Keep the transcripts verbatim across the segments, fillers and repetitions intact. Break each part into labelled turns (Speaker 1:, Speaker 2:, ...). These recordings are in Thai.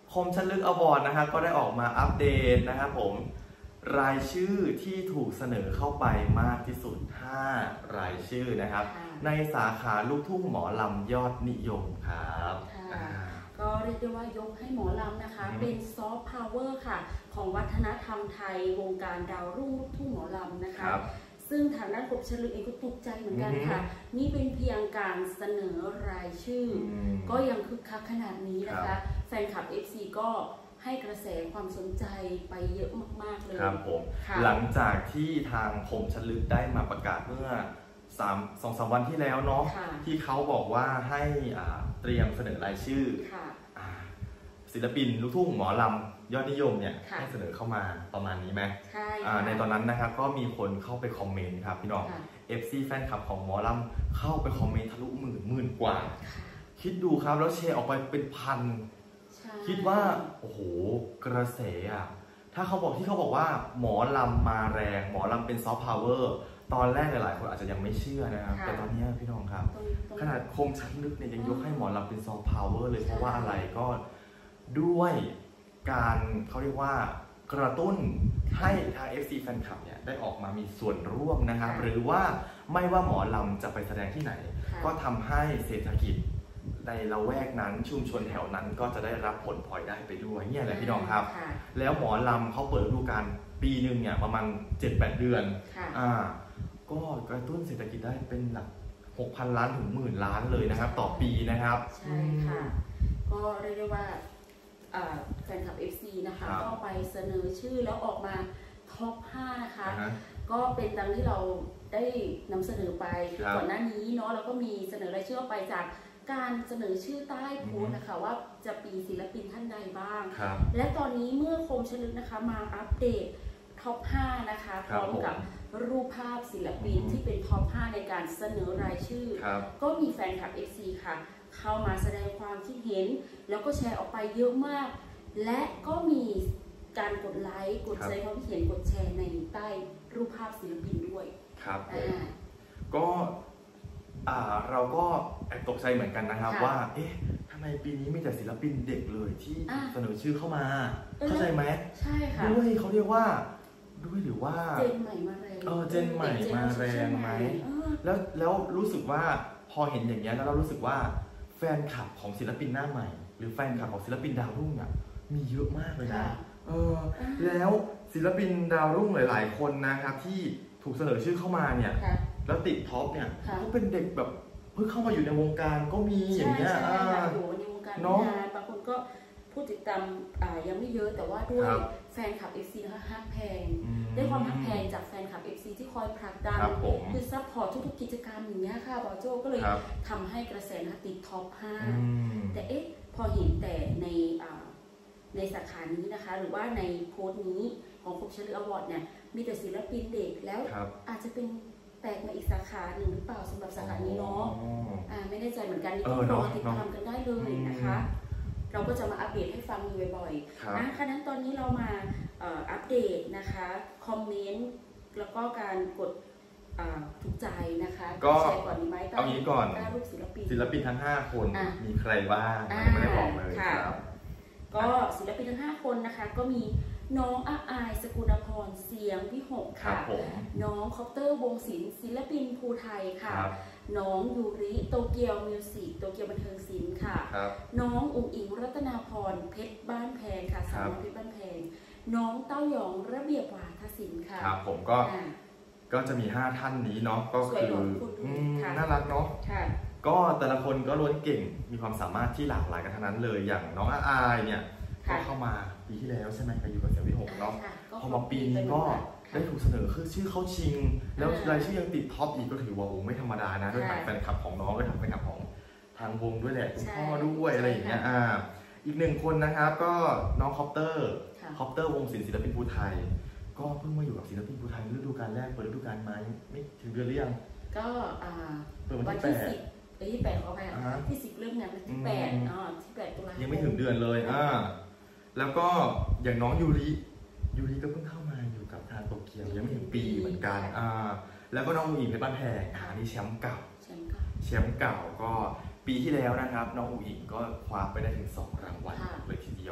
Speaker 1: คมชัดลึกอวอร์ดนะครับก็ได้ออกมาอัปเดตนะครับผมรายชื่อที่ถูกเสนอเข้าไปมากที่สุดห้ารายชื่อนะครับในสาขาลูกทุ่งหมอลำยอดนิยมครับ
Speaker 2: ก็เรียกได้ว่ายกให้หมอลำนะคะเป็นซอฟต์พาวเวอร์ค่ะของวัฒนธรรมไทยวงการดาวรุ่งลูกทุ่งหมอลำนะคะซึ่งทางด้านกบฉลุเองก็ตกใจเหมือนกันค่ะนี่เป็นเพียงการเสนอรายชื่อก็ยังคึกคักขนาดนี้นะคะแฟนคลับ เอฟ ซี ก็ให้กระแสความสนใจไปเยอะมากๆเลย
Speaker 1: ครับผมหลังจากที่ทางคมชัดลึกได้มาประกาศเมื่อสามสองสามวันที่แล้วเนาะที่เขาบอกว่าให้เตรียมเสนอรายชื่อศิลปินลูกทุ่งหมอลำยอดนิยมเนี่ยให้เสนอเข้ามาประมาณนี้ไหมใช่ในตอนนั้นนะครับก็มีคนเข้าไปคอมเมนต์ครับพี่น้อง เอฟ ซี แฟนคลับของหมอลำเข้าไปคอมเมนต์ทะลุหมื่นหมื่นกว่าคิดดูครับแล้วแชร์ออกไปเป็นพันคิดว่าโอ้โหกระแสอ่ะถ้าเขาบอกที่เขาบอกว่าหมอลำมาแรงหมอลำเป็นซอฟต์พาวเวอร์ตอนแรกหลายๆคนอาจจะยังไม่เชื่อนะครับแต่ตอนนี้พี่น้องครับขนาดคมชัดลึกเนี่ยยังยกให้หมอลำเป็นซอฟต์พาวเวอร์เลยเพราะว่าอะไรก็ด้วยการเขาเรียกว่ากระตุ้นให้ทาง เอฟ ซี แฟนคลับเนี่ยได้ออกมามีส่วนร่วมนะครับหรือว่าไม่ว่าหมอลำจะไปแสดงที่ไหนก็ทำให้เศรษฐกิจในละแวกนั้นชุมชนแถวนั้นก็จะได้รับผลพลอยได้ไปด้วยเนี่ยแหละพี่น้องครับแล้วหมอลำเขาเปิดฤดูกาลปีหนึ่งเนี่ยประมาณ เจ็ดแปด เดือนอ่าก็กระตุ้นเศรษฐกิจได้เป็นหลัก หกพัน ล้านถึงหมื่นล้านเลยนะครับต่อปีนะครับ
Speaker 2: ใช่ค่ะก็เรียกได้ว่าแฟนคลับ เอฟ ซี นะคะก็ไปเสนอชื่อแล้วออกมาท็อปห้านะคะก็เป็นดังที่เราได้นำเสนอไปก่อนหน้านี้เนาะแล้วก็มีเสนอรายชื่อไปจากการเสนอชื่อใต้โพสต์นะคะว่าจะปีศิลปินท่านใดบ้างและตอนนี้เมื่อคมชลึกนะคะมาอัปเดตท็อปห้านะคะพร้อมกับรูปภาพศิลปินที่เป็นท็อปห้าในการเสนอรายชื่อก็มีแฟนคลับ เอฟ ซี ค่ะเข้ามาแสดงความคิดเห็นแล้วก็แชร์ออกไปเยอะมากและก็มีการกดไลค์กดแสดงความคิดเห็นกดแชร์ในใต้รูปภาพศิลปินด้วย
Speaker 1: ครับก็เราก็แอบตกใจเหมือนกันนะครับว่าเอ๊ะทำไมปีนี้มีแต่ศิลปินเด็กเลยที่เสนอชื่อเข้ามาเข้าใจไหม
Speaker 2: ใช่ค่ะ
Speaker 1: ด้วยเขาเรียกว่าด้วยหรือว่า
Speaker 2: เจนใหม่มาแรง
Speaker 1: เออเจนใหม่มาแรงไหมแล้วแล้วรู้สึกว่าพอเห็นอย่างนี้แล้วเรารู้สึกว่าแฟนคลับของศิลปินหน้าใหม่หรือแฟนคลับของศิลปินดาวรุ่งอ่ะมีเยอะมากเลยนะเออแล้วศิลปินดาวรุ่งหลายๆคนนะครับที่ถูกเสนอชื่อเข้ามาเนี่ยแล้วติดท็อปเนี่ยก็เป็นเด็กแบบเพิ่งเข้ามาอยู่ในวงการก็มีอย่างเงี้ย
Speaker 2: อยู่ในวงการนานบางคนก็ผู้ติดตามยังไม่เยอะแต่ว่าด้วยแฟนคลับ เอฟ ซี นะคะฮักแพงได้ความฮักแพงจากแฟนคลับ เอฟ ซี ที่คอยผลักดันคือซัพพอร์ตทุกๆกิจกรรมอย่างเงี้ยค่ะบอโจก็เลยทำให้กระแสนะคะติดท็อปห้าแต่เอ๊ะพอเห็นแต่ในในสาขานี้นะคะหรือว่าในโพสต์นี้ของคมชัดลึกอวอร์ดเนี่ยมีแต่ศิลปินเด็กแล้วอาจจะเป็นแตกมาอีกสาขาหนึ่งหรือเปล่าสำหรับสาขานี้เนาะอ่าไม่แน่ใจเหมือนกันนี่ก็รอติดตามกันได้เลยนะคะเราก็จะมาอัปเดตให้ฟังบ่อยๆนะคะนั้นตอนนี้เรามาอัปเดตนะคะคอมเมนต์แล้วก็การกดถูกใจนะคะ
Speaker 1: ก็
Speaker 2: แชร์ก่อนดีไหม
Speaker 1: เอางี้ก่อน
Speaker 2: รูปศิลปิน
Speaker 1: ศิลปินทั้งห้าคนมีใครบ้างไม่ได้บอกเลยครับ
Speaker 2: ก็ศิลปินทั้งห้าคนนะคะก็มีน้องอาอายสกุลพรเสียงวิหกค่ะน้องคอปเตอร์วงศิลป์ศิลปินภูไทยค่ะน้องยูริโตเกียวมิวสิกโตเกียวบันเทิงศิลป์ค่ะน้องอุ๋งอิงรัตนาพรเพชรบ้านแพงค่ะสาวเพชรบ้านแพงน้องเต้าหยองระเบียบวาทศิลป์ค่ะ
Speaker 1: ครับผมก็ก็จะมีห้าท่านนี้เนาะก็คือน่ารักเนาะก็แต่ละคนก็ล้วนเก่งมีความสามารถที่หลากหลายกันทั้งนั้นเลยอย่างน้องอาอายเนี่ยก็เข้ามาปีที่แล้วใช่ไหมไปอยู่กับเสี่ยววิหกเนาะพอมาปีนี้ก็ได้ถูกเสนอคือชื่อเข้าชิงแล้วรายชื่อยังติดท็อปอีกก็ถือว่าโอ้ไม่ธรรมดานะด้วยทางแฟนคลับของน้องด้วยทางแฟนคลับของทางวงด้วยแหละคุณพ่อด้วยอะไรอย่างเงี้ยอ่าอีกหนึ่งคนนะครับก็น้องคอปเตอร์คอปเตอร์วงศิลป์ศิลปินภูไทยก็เพิ่งมาอยู่กับศิลปินภูไทยฤดูกาลแรกเปิดฤดูกาลมาไม่ถึงเดือนหรือยัง
Speaker 2: ก็เปิดวันที่สิบเอ้ยที่แปดเขาไปที่สิบเริ่มงานวันที่แปดอ๋อที่แปดตุลา
Speaker 1: ยังไม่ถึงเดือนเลยอ่าแล้วก็อย่างน้องยูริยูริก็เพิ่งเข้ามาอยู่กับทางโตเกียวยังไม่ถึงปีเหมือนกันอ่าแล้วก็น้องอุ๋งอิงเพชรบ้านแพงอ่านี่แชมป์เก่าแชมป์เก่าก็ปีที่แล้วนะครับน้องอุ๋งอิงก็คว้าไปได้ถึงสองรางวัลเลยทีเดียวเนาะ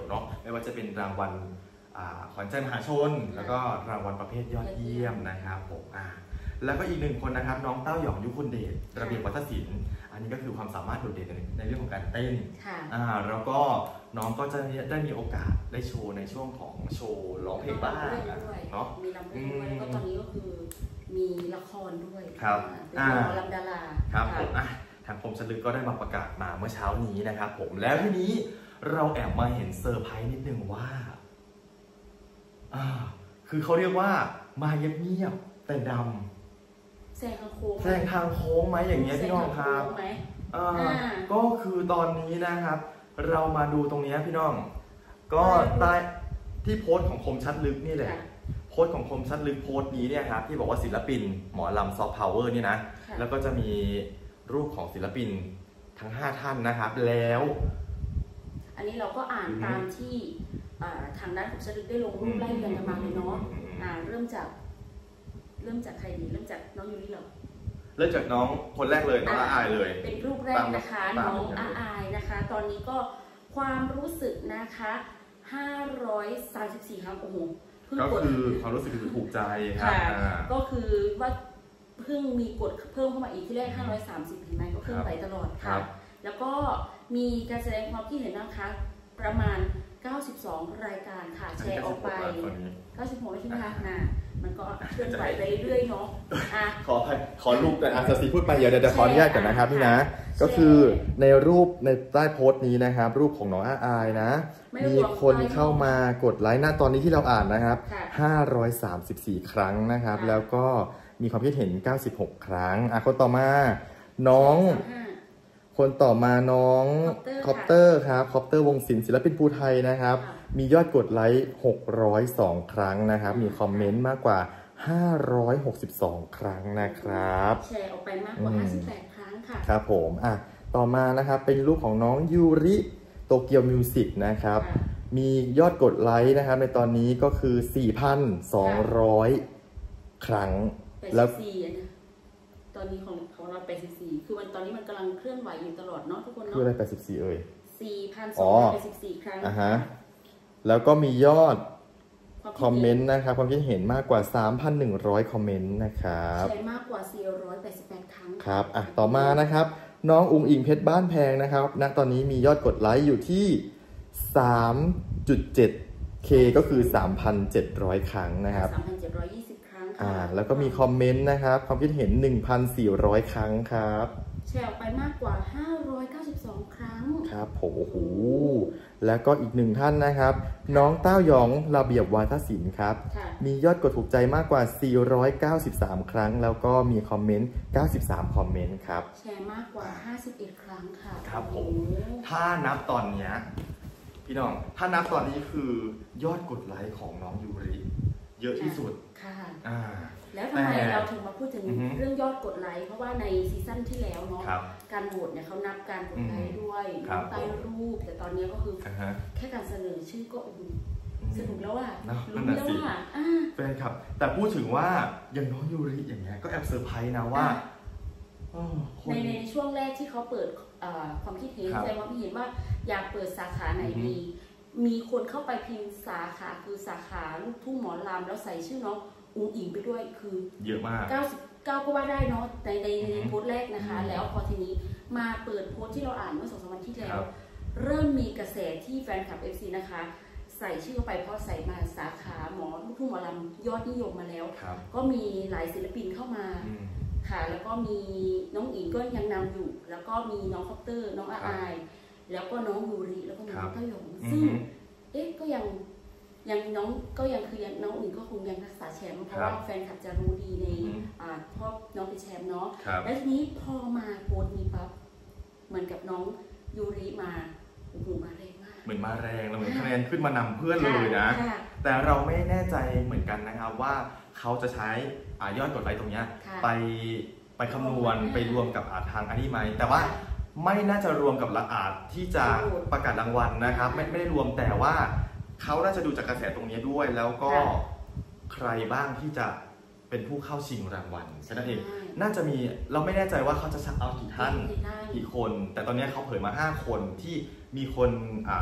Speaker 1: ไม่ว่าจะเป็นรางวัลขวัญใจมหาชนแล้วก็รางวัลประเภทยอดเยี่ยมนะครับผมแล้วก็อีกหนึ่งคนนะครับน้องเต้าหยองยุคนเดชระเบียบวัฒนศิลป์อันนี้ก็คือความสามารถโดดเด่นในเรื่องของการเต้นอ่าแล้วก็น้องก็จะได้มีโอกาสได้โชว์ในช่วงของโชว์ร้องเพลงบ้างเนาะ
Speaker 2: มีรำเพลงด้วยแล้วก็ตอนนี้ก็คือมีละครด้วย
Speaker 1: ครับ
Speaker 2: เป็นหมอลำดารา
Speaker 1: ครับผมอ่ะทางคมชลึกก็ได้มาประกาศมาเมื่อเช้านี้นะครับผมแล้วทีนี้เราแอบมาเห็นเซอร์ไพรส์นิดนึงว่าอ่าคือเขาเรียกว่ามาเงียบๆแต่ดำ
Speaker 2: แซงทางโค้ง
Speaker 1: แซงทางโค้งไหมอย่างเงี้ยพี่น้องครับก็คือตอนนี้นะครับเรามาดูตรงนี้พี่น้องก็ใต้ที่โพสต์ของคมชัดลึกนี่แหละโพสต์ของคมชัดลึกโพสต์นี้เนี่ยครับที่บอกว่าศิลปินหมอลำซอฟต์พาวเวอร์นี่นะแล้วก็จะมีรูปของศิลปินทั้งห้าท่านนะครับแล้ว
Speaker 2: อันนี้เราก็อ่านตามที่ทางด้านคมชัดลึกได้ลงรูปไล่เรียงกันมาเลยเนาะเริ่มจากเริ่มจากใครดีเริ่มจากน้องยูริเหรอ
Speaker 1: เริ่มจากน้องคนแรกเลยน้องอาอายเลย
Speaker 2: เป็นรูปแรกนะคะน้องอาอายนะคะตอนนี้ก็ความรู้สึกนะคะห้าร้อยสามสิบสี่ครั้งโอ้โห
Speaker 1: ก็คือความรู้สึกคือถูกใจครับ
Speaker 2: ก็คือว่าเพิ่งมีกดเพิ่มเข้ามาอีกที่แรกห้าร้อยสามสิบเห็นไหมก็ขึ้นไปตลอดค่ะแล้วก็มีการแสดงความคิดเห็นนะคะประมาณเก้าสิบสองรายการค่ะแชร์ออกไปเก้าสิบหกแล้วใช่ไหมคะน่ะมันก็เคลื่อนไหวไปเรื่อยๆเนาะ
Speaker 1: ขอขอรูปแต่อาจจะสีพูดไปเดี๋ยวเดี๋ยวขออนุญาตก่อนนะครับพี่นะก็คือในรูปในใต้โพสต์นี้นะครับรูปของน้องอาอายนะมีคนเข้ามากดไลค์หน้าตอนนี้ที่เราอ่านนะครับห้าร้อยสามสิบสี่ครั้งนะครับแล้วก็มีความคิดเห็นเก้าสิบหกครั้งอ่ะคนต่อมาน้องคนต่อมาน้องคอปเตอร์ครับคอปเตอร์วงศิลป์ศิลปินภูไทยนะครับมียอดกดไลค์หกร้อยสองครั้งนะครับมีคอมเมนต์มากกว่าห้าร้อยหกสิบสองครั้งนะครับ
Speaker 2: แชร์ออกไปมากกว่าห้าสิบแปดครั้งค่ะ
Speaker 1: ครับผมอ่ะต่อมานะครับเป็นรูปของน้องยูริโตเกียวมิวสิกนะครับมียอดกดไลค์นะครับในตอนนี้ก็คือ สี่พันสองร้อย ครั้ง
Speaker 2: แล้วตอนนี้ของของเราแปดสิบสี่คือมันตอนนี้มันกำลังเคลื่อนไหวอยู่ตลอดเนาะทุกคนเนาะ
Speaker 1: คืออะไรแปดสิบสี่เอ่ย
Speaker 2: สี่พันสองร้อยแปดสิบสี่ ครั้ง
Speaker 1: อ่าฮะแล้วก็มียอดคอมเมนต์นะครับความคิดเห็นมากกว่า สามพันหนึ่งร้อย คอมเมนต์นะครับ
Speaker 2: แชร์มากกว่าสี่ร้อยแปดสิบแปดครั้ง
Speaker 1: ครับอ่ะต่อมานะครับน้องอุ๋งอิงเพชรบ้านแพงนะครับณตอนนี้มียอดกดไลค์อยู่ที่ สามจุดเจ็ด เค ก็คือ สามพันเจ็ดร้อย ครั้งนะครับ
Speaker 2: สามพันเจ็ดร้อยยี่สิบ ครั้ง
Speaker 1: อ่าแล้วก็มีคอมเมนต์นะครับความคิดเห็น หนึ่งพันสี่ร้อย ครั้งครับ
Speaker 2: แชร์ออกไปมากกว่าห้าร้อยเก้าสิบสองครั้ง
Speaker 1: ครับผมโอ้โหแล้วก็อีกหนึ่งท่านนะครับน้องเต้าหยองระเบียบวาทศิลป์ครับมียอดกดถูกใจมากกว่าสี่ร้อยเก้าสิบสามครั้งแล้วก็มีคอมเมนต์เก้าสิบสามคอมเมนต์ครับ
Speaker 2: แชร์มากกว่าห้าสิบเอ็ดครั้งค่ะ
Speaker 1: ครับผมถ้านับตอนนี้พี่น้องถ้านับตอนนี้คือยอดกดไลค์ของน้องยูริเยอะที่สุด
Speaker 2: ค่ะ
Speaker 1: อ่า
Speaker 2: แล้วทำไมเราถึงมาพูดถึงเรื่องยอดกดไลค์เพราะว่าในซีซั่นที่แล้วเนาะการโหวตเนี่ยเขานับการกดไลค์ด้วยใต้รูปแต่ตอนนี้ก็คือแค่การเสนอชื่อก็สนุกแล้วอ่ะรู้แล้วอ่ะ
Speaker 1: เป็นครับแต่พูดถึงว่าอย่างน้องยูริอย่างเงี้ยก็แอบเซอร์ไพรส์นะว่า
Speaker 2: ในในช่วงแรกที่เขาเปิดความคิดเห็นแสดงความคิดเห็นว่าอยากเปิดสาขาไหนดีมีคนเข้าไปพิมพ์สาขาคือสาขาลูกทุ่งหมอลำแล้วใส่ชื่อน้องอุ๋งอิงไปด้วยคือ
Speaker 1: เยอะมาก
Speaker 2: เก้าสิบเก้าก็ว่าได้เนาะในในในโพสต์แรกนะคะแล้วพอทีนี้มาเปิดโพสต์ที่เราอ่านเมื่อสองสามวันที่แล้วเริ่มมีกระแสที่แฟนคลับ เอฟ ซี นะคะใส่ชื่อเข้าไปเพราะใส่มาสาขาหมอลูกทุ่งหมอลำยอดนิยมมาแล้วก็มีหลายศิลปินเข้ามาค่ะแล้วก็มีน้องอิงก็ยังนำอยู่แล้วก็มีน้องคอปเตอร์น้องอาอายแล้วก็น้องยูริแล้วก็น้องเต้าหยงซึ่งเอ๊ะก็ยังยังน้องก็ยังคือยังน้องอื่นก็คงยังรักษาแชมป์เพราะว่าแฟนคลับจะรู้ดีในอ่าเพราะน้องเป็นแชมป์เนาะแล้วทีนี้พอมาโพสต์นี้ปั๊บเหมือนกับน้องยูริมาโอ้โหมาแรงมาก
Speaker 1: เหมือนมาแรงแล้วเหมือนคะแนนขึ้นมานำเพื่อนเลยนะแต่เราไม่แน่ใจเหมือนกันนะครับว่าเขาจะใช้ยอดกดไลค์ตรงนี้ไปไปคำนวณไปรวมกับทางอันนี้ไหมแต่ว่าไม่น่าจะรวมกับละอาดที่จะประกาศรางวัลนะครับไม่ไม่ได้รวมแต่ว่าเขาน่าจะดูจากกระแสตรงนี้ด้วยแล้วก็ใครบ้างที่จะเป็นผู้เข้าชิงรางวัลแค่นั้นเองน่าจะมีเราไม่แน่ใจว่าเขาจะเอากี่ท่านกี่คนแต่ตอนนี้เขาเผยมาห้าคนที่มีคนส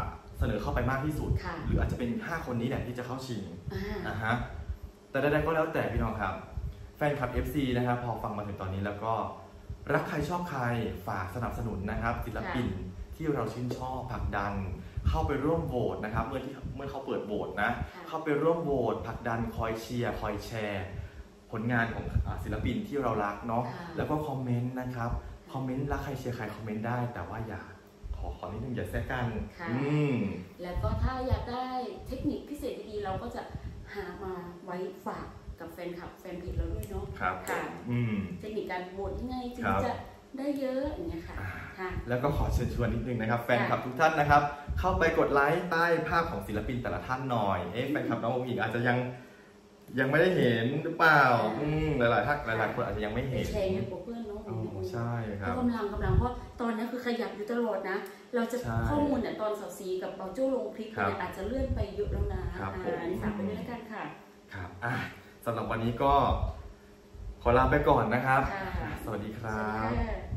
Speaker 1: เสนอเข้าไปมากที่สุดหรืออาจจะเป็นห้าคนนี้แหละที่จะเข้าชิงนะฮะแต่ใดๆก็แล้วแต่พี่น้องครับแฟนคลับ เอฟ ซี นะครับพอฟังมาถึงตอนนี้แล้วก็รักใครชอบใครฝากสนับสนุนนะครับศิลปินที่เราชื่นชอบผลักดันเข้าไปร่วมโหวตนะครับเมื่อที่เมื่อเขาเปิดโหวตนะเข้าไปร่วมโหวตผลักดันคอยเชียร์คอยแชร์ผลงานของศิลปินที่เรารักเนาะแล้วก็คอมเมนต์นะครับคอมเมนต์รักใครเชียร์ใครคอมเมนต์ได้แต่ว่าอย่าขอขอนิดนึงอย่าแทรกกัน
Speaker 2: แล้วก็ถ้าอยากได้เทคนิคพิเศษดีๆเราก็จะหามาไว้ฝากกับแฟนคลับแฟนเพจเราด้วยเนาะ
Speaker 1: ครับ
Speaker 2: ค่ะเทคนิคการโหวตยังไงถึงจะได้เยอะอย่างเงี้ยค่ะ
Speaker 1: แล้วก็ขอเชิญชวนนิดนึงนะครับแฟนคลับทุกท่านนะครับเข้าไปกดไลค์ใต้ภาพของศิลปินแต่ละท่านหน่อยเอ๊ะแฟนคลับน้ององค์หญิงอาจจะยังยังไม่ได้เห็นหรือเปล่าอืมหลายๆท่านหลายๆคนอาจจะยังไม่เห็น
Speaker 2: แชร์ให้เพื่อนเนาะ
Speaker 1: ใช่ครับ
Speaker 2: กำลังกำลังเพราะตอนนี้คือขยับอยู่ตลอดนะเราจะข้อมูลเนี่ยตอนสาวซีกับเบาโจ้ลงคลิปเนี่ยอาจจะเลื่อนไปเยอะแล้วนะอันนี้ฝากไปด้วยแล้วกันค่ะ
Speaker 1: ครับอ่ะสำหรับวันนี้ก็ขอลาไปก่อนนะครับสวัสดีครับ